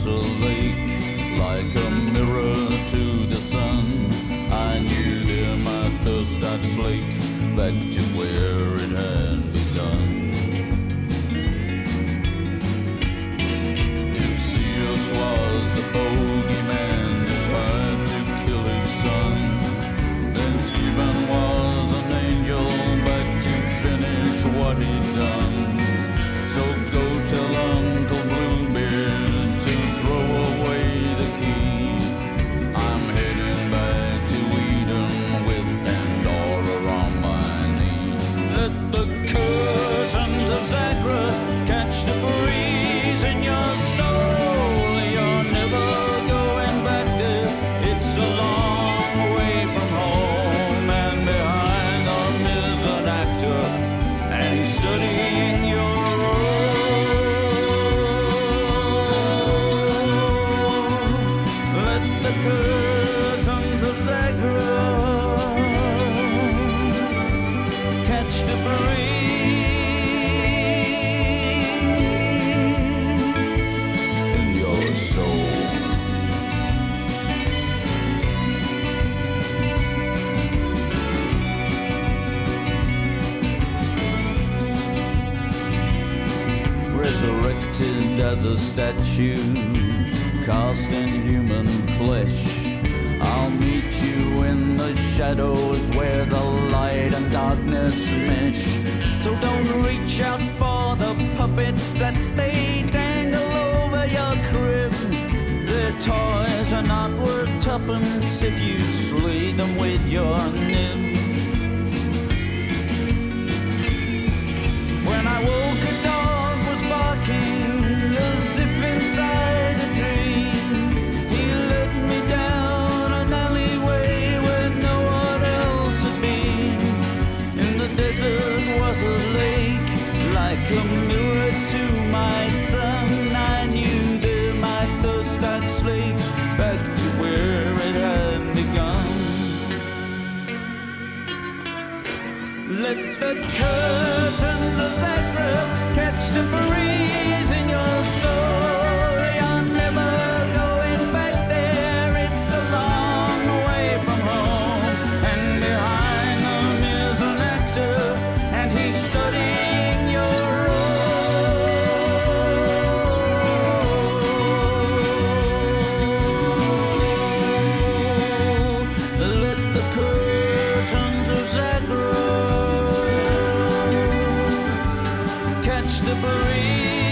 was a lake, like a mirror to the sun. I knew there my thirst I'd slake, back to where it had begun. If Zeus was the bogeyman designed to kill his son, then Stephen was an angel back to finish what he'd done. So go tell Uncle Bluebeard to throw away the key. I'm heading back to Eden with Pandora on my knee. Let the curtains of Zagra catch the breeze in your soul. You're never going back there. It's a long way from home, and behind them is an actor, and he's studying your curtains of Zagra catch the breeze in your soul. Resurrected as a statue, cast in human flesh, I'll meet you in the shadows where the light and darkness mesh. So don't reach out for the puppets that they dangle over your crib. Their toys are not worth tuppence if you slay them with your nib. When I woke, a dog was barking as if inside a dream. He led me down an alleyway where no one else had been. In the desert was a lake, like a mirror to my son. I knew there my thirst I'd slake, back to where it had begun. Let the curtains of Zagra catch the breeze in your soul. You're never going back there. It's a long way from home, and behind them is an actor, and he's studying your role. Let the curtains of Zagra catch the breeze